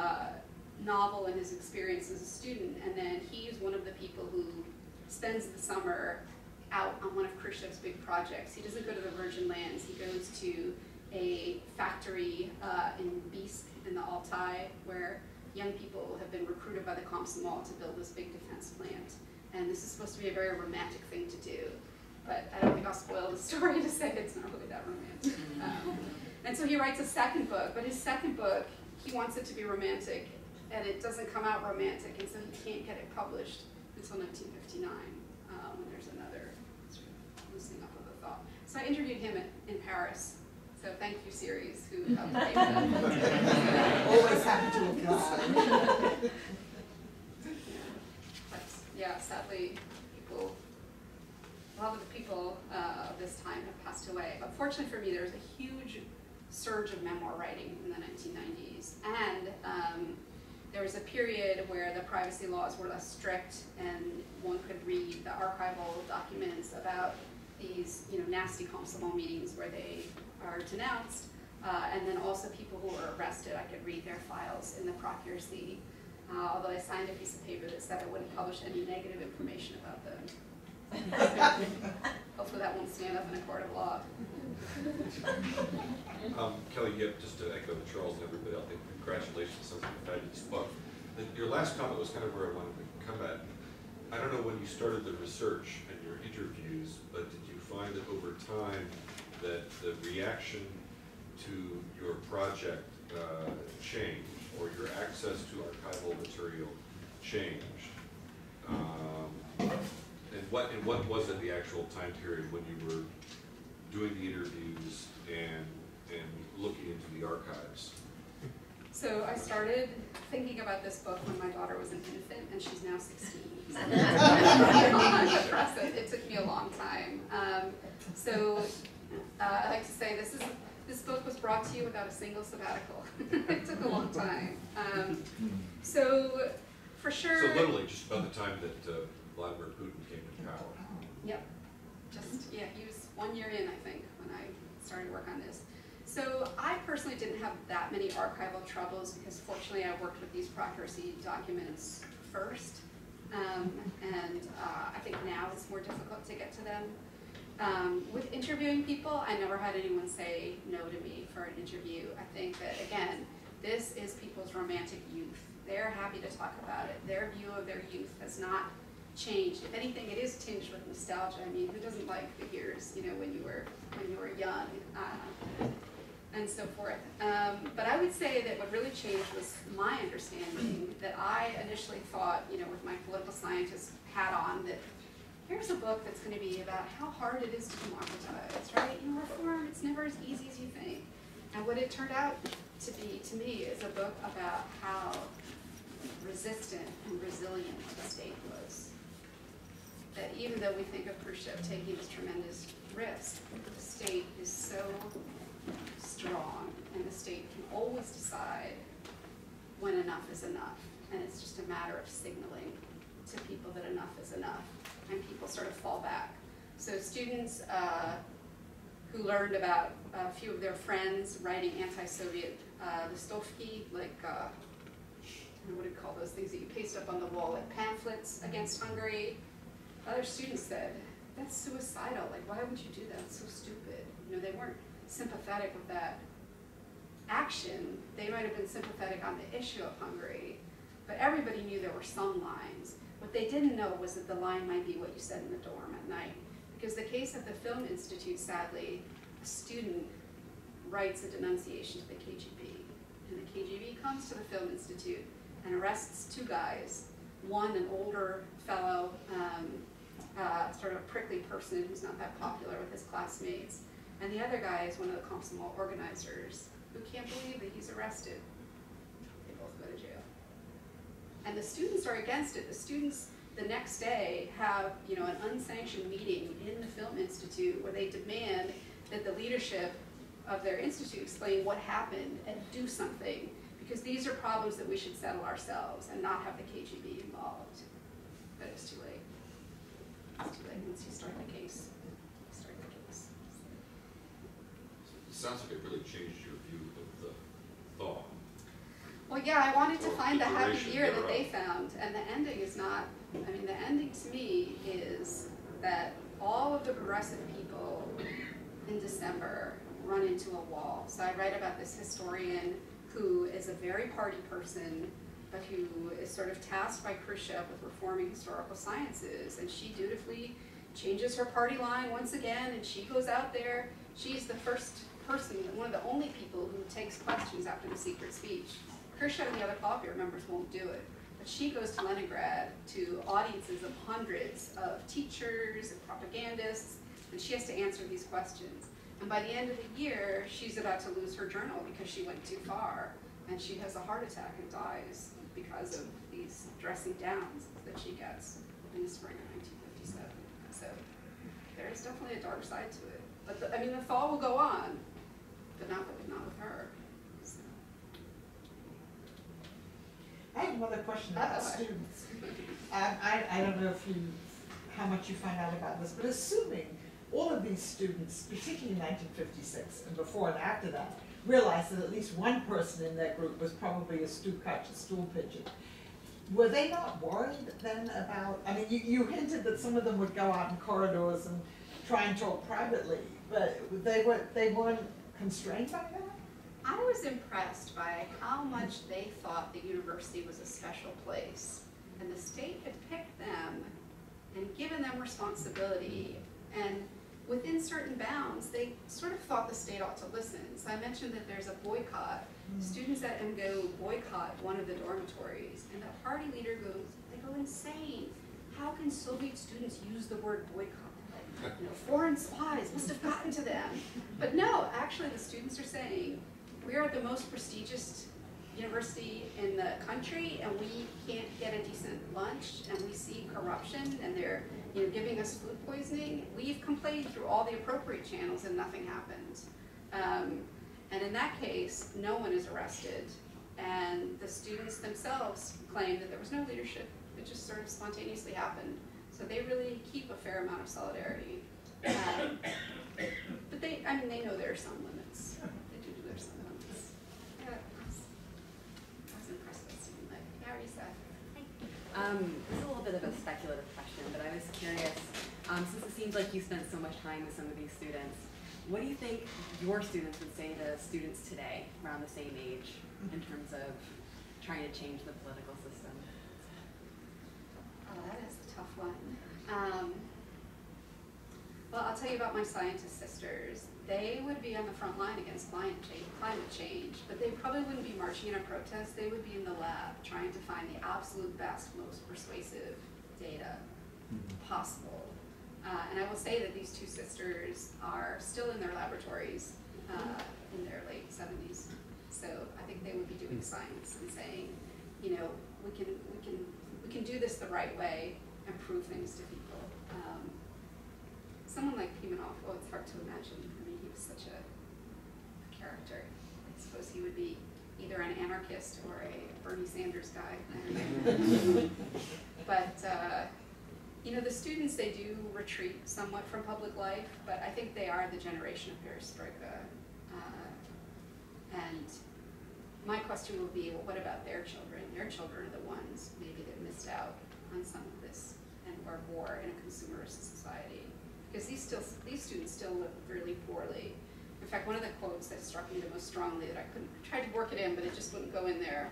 novel and his experience as a student, and then he's one of the people who spends the summer out on one of Khrushchev's big projects. He doesn't go to the Virgin Lands. He goes to a factory in Bisk in the Altai where young people have been recruited by the Komsomol to build this big defense plant. And this is supposed to be a very romantic thing to do, but I don't think I'll spoil the story to say it's not really that romantic. And so he writes a second book, but his second book, he wants it to be romantic, and it doesn't come out romantic, and so he can't get it published until 1959, when there's another sort of loosening up of the thought. So I interviewed him in Paris. So thank you, CERES, who helped pay for that. Always happy to apply. But yeah, sadly, a lot of the people of this time have passed away. But fortunately for me, there was a huge surge of memoir writing in the 1990s. And there was a period where the privacy laws were less strict, and one could read the archival documents about these, nasty Komsomol meetings where they are denounced, and then also people who were arrested. I could read their files in the procuracy, although I signed a piece of paper that said I wouldn't publish any negative information about them. Hopefully that won't stand up in a court of law. Kelly, just to echo Charles and everybody, I think congratulations on the fabulous book. Your last comment was kind of where I wanted to come at. I don't know when you started the research and your interviews, but did you find that over time that the reaction to your project changed, or your access to archival material changed? And what was it the actual time period when you were doing the interviews and looking into the archives? So I started thinking about this book when my daughter was an infant, and she's now 16. It took me a long time. I like to say this book was brought to you without a single sabbatical. It took a long time. So for sure. So literally just about the time that Vladimir Putin came to power. Yep. He was 1 year in, I think, when I started work on this. So I personally didn't have that many archival troubles because fortunately I worked with these procuracy documents first. I think now it's more difficult to get to them. With interviewing people, I never had anyone say no to me for an interview. I think that, again, this is people's romantic youth. They're happy to talk about it. Their view of their youth has not changed. If anything, it is tinged with nostalgia. I mean, who doesn't like the years, you know, when you were young, and so forth. But I would say that what really changed was my understanding that I initially thought, you know, with my political scientist hat on, that here's a book that's going to be about how hard it is to democratize, right? You know, reform, it's never as easy as you think. And what it turned out to be, to me, is a book about how resistant and resilient the state was. That even though we think of Khrushchev taking this tremendous risk, the state is so strong, and the state can always decide when enough is enough. And it's just a matter of signaling to people that enough is enough, and people sort of fall back. So students who learned about a few of their friends writing anti-Soviet listovki, like, what do you call those things that you paste up on the wall, like pamphlets against Hungary. Other students said, that's suicidal, like why would you do that, it's so stupid. You know, they weren't sympathetic with that action. They might have been sympathetic on the issue of Hungary, but everybody knew there were some lines. What they didn't know was that the line might be what you said in the dorm at night. Because the case at the Film Institute, sadly, a student writes a denunciation to the KGB. And the KGB comes to the Film Institute and arrests two guys. One, an older fellow, sort of a prickly person who's not that popular with his classmates. And the other guy is one of the Komsomol organizers who can't believe that he's arrested. They both go to jail. And the students are against it. The students the next day have, you know, an unsanctioned meeting in the Film Institute where they demand that the leadership of their institute explain what happened and do something, because these are problems that we should settle ourselves and not have the KGB involved. But it's too late. It's too late once you start the case. It sounds like it really changed your view of the thaw. Well, yeah, I wanted to Or find the happy iteration year that thereof. they found, and the ending is not, I mean, the ending to me is that all of the progressive people in December run into a wall. So I write about this historian who is a very party person, but who is sort of tasked by Khrushchev with reforming historical sciences, and she dutifully changes her party line once again, and she goes out there. She's the first person, one of the only people who takes questions after the secret speech. Khrushchev and the other Politburo members won't do it. But she goes to Leningrad to audiences of hundreds of teachers and propagandists, and she has to answer these questions. And by the end of the year, she's about to lose her journal because she went too far, and she has a heart attack and dies because of these dressing downs that she gets in the spring of 1957. So there is definitely a dark side to it. But I mean, the thaw will go on, but not with her. So. I have another question about students. I don't know how much you find out about this, but assuming all of these students, particularly in 1956 and before and after that, realized that at least one person in their group was probably a stool pigeon. Were they not worried then about, I mean, you hinted that some of them would go out in corridors and try and talk privately, but they weren't constrained by that? I was impressed by how much they thought the university was a special place, and the state had picked them and given them responsibility, and within certain bounds, they sort of thought the state ought to listen. So I mentioned that there's a boycott. Students at MGO boycott one of the dormitories, and the party leader they go insane. How can Soviet students use the word boycott? You know, foreign spies must have gotten to them. But no, actually the students are saying, we are the most prestigious university in the country, and we can't get a decent lunch, and we see corruption, and they're giving us food poisoning. We've complained through all the appropriate channels, and nothing happens. And in that case, no one is arrested, and the students themselves claim that there was no leadership. It just sort of spontaneously happened. So they really keep a fair amount of solidarity. But they know there are some limits. They do there's some limits. Yeah, I was impressed with student life. Yeah, Risa. This is a little bit of a speculative question, but I was curious, Since it seems like you spent so much time with some of these students, what do you think your students would say to students today, around the same age, in terms of trying to change the political system? Oh, that is a tough one. Well, I'll tell you about my scientist sisters. They would be on the front line against climate change, but they probably wouldn't be marching in a protest. They would be in the lab trying to find the absolute best, most persuasive data possible. And I will say that these two sisters are still in their laboratories in their late 70s. So I think they would be doing science and saying, you know, we can do this the right way and prove things to people. Someone like Pimenov, well, it's hard to imagine. I mean, he was such a character. I suppose he would be either an anarchist or a Bernie Sanders guy. I don't know. But you know, the students, they do retreat somewhat from public life, but I think they are the generation of perestroika. And my question will be, well, what about their children? Their children are the ones maybe that missed out on some of this and are more in a consumerist society. Because these students still live really poorly. In fact, one of the quotes that struck me the most strongly that I tried to work it in, but it just wouldn't go in there,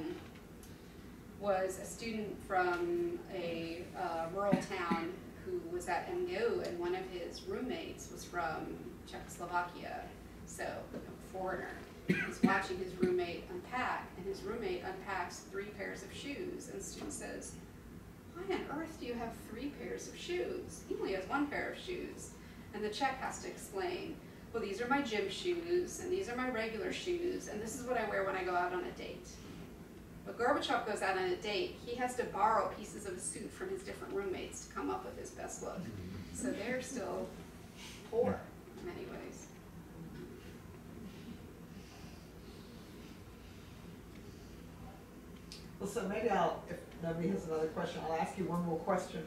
was a student from a rural town who was at MGU, and one of his roommates was from Czechoslovakia, so a foreigner. He was watching his roommate unpack, and his roommate unpacks 3 pairs of shoes, and the student says, why on earth do you have 3 pairs of shoes? He only has 1 pair of shoes. And the Czech has to explain, well, these are my gym shoes, and these are my regular shoes, and this is what I wear when I go out on a date. But Gorbachev goes out on a date, he has to borrow pieces of a suit from his different roommates to come up with his best look. So they're still poor in many ways. Well, so maybe if nobody has another question, I'll ask you one more question.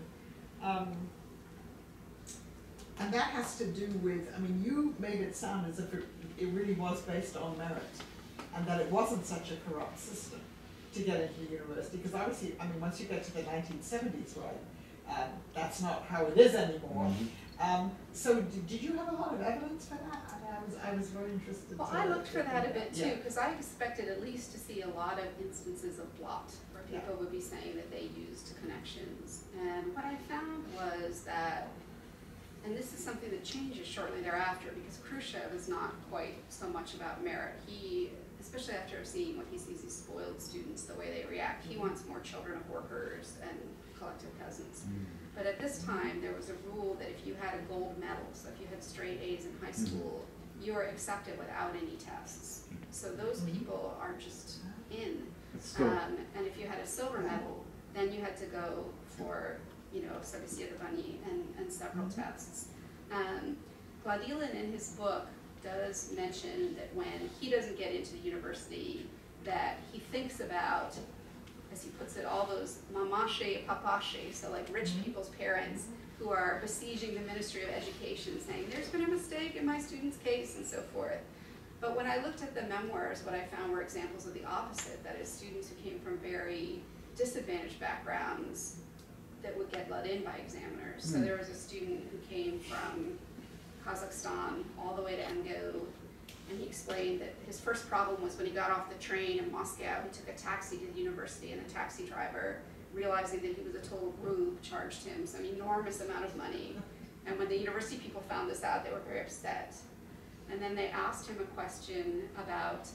And that has to do with, I mean, you made it sound as if it really was based on merit, and that it wasn't such a corrupt system to get into the university, because obviously, I mean, once you get to the 1970s, right, that's not how it is anymore. So did you have a lot of evidence for that? I was very interested. Well, I looked for that a bit too, because I expected at least to see a lot of instances of blot, where people would be saying that they used connections. And what I found was that, and this is something that changes shortly thereafter, because Khrushchev is not quite so much about merit. He, especially after seeing what he sees these spoiled students, the way they react, he wants more children of workers and collective peasants. But at this time, there was a rule that if you had a gold medal, so if you had straight A's in high school, you were accepted without any tests. So those people are just in. And if you had a silver medal, then you had to go for, you know, собеседование and several tests. Gladilin in his book does mention that when he doesn't get into the university, that he thinks about, as he puts it, all those mamache, papache, so like rich people's parents who are besieging the Ministry of Education saying, there's been a mistake in my student's case and so forth. But when I looked at the memoirs, what I found were examples of the opposite, that is students who came from very disadvantaged backgrounds that would get let in by examiners. So there was a student who came from Kazakhstan all the way to MGU, and he explained that his first problem was when he got off the train in Moscow, he took a taxi to the university, and the taxi driver, realizing that he was a total rube, charged him some enormous amount of money. And when the university people found this out, they were very upset. And then they asked him a question about,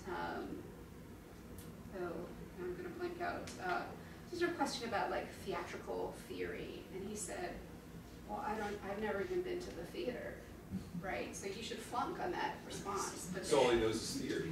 I'm gonna blank out. This was a question about like theatrical theory, and he said, well, I've never even been to the theater. Right, so you should flunk on that response. But that's all he knows is theory.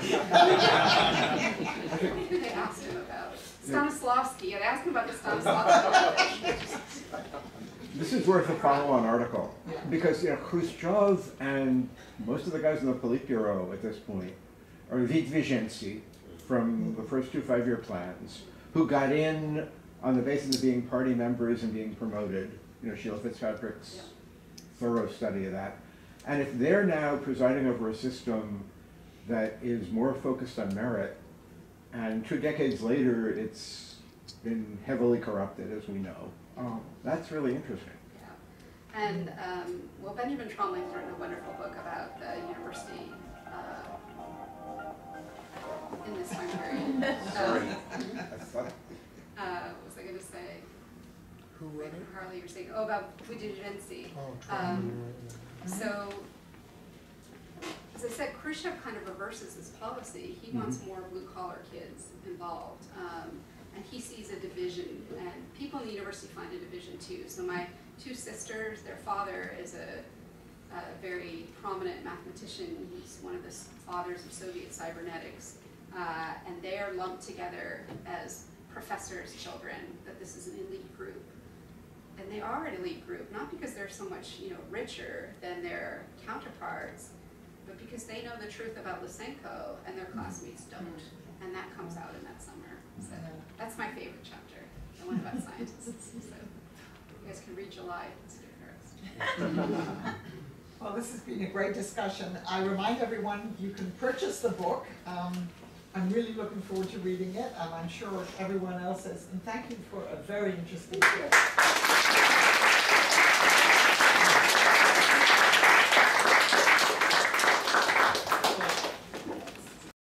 Who they asked him about? Stanislavski. I'd asked him about the Stanislavski. This is worth a follow-on article, because Khrushchev and most of the guys in the Politburo at this point are Vidvizhentsy from the first 2 5-year plans, who got in on the basis of being party members and being promoted. Sheila Fitzpatrick's thorough study of that. And if they're now presiding over a system that is more focused on merit, and 2 decades later it's been heavily corrupted, as we know, that's really interesting. Yeah. And, well, Benjamin Tromley's written a wonderful book about the university in this time period. Sorry. What was I going to say? Who read it? Harley, you're saying, about Gulag. Oh, So, as I said, Khrushchev kind of reverses this policy. He wants more blue-collar kids involved, and he sees a division, and people in the university find a division too. So my two sisters, their father is a very prominent mathematician. He's one of the fathers of Soviet cybernetics, and they are lumped together as professors' children, that this is an elite group. And they are an elite group, not because they're so much, richer than their counterparts, but because they know the truth about Lysenko and their classmates don't. And that comes out in that summer. So that's my favorite chapter, the one about scientists. So you guys can read July and see the rest. Well, this has been a great discussion. I remind everyone you can purchase the book. I'm really looking forward to reading it, and I'm sure everyone else is. And thank you for a very interesting talk.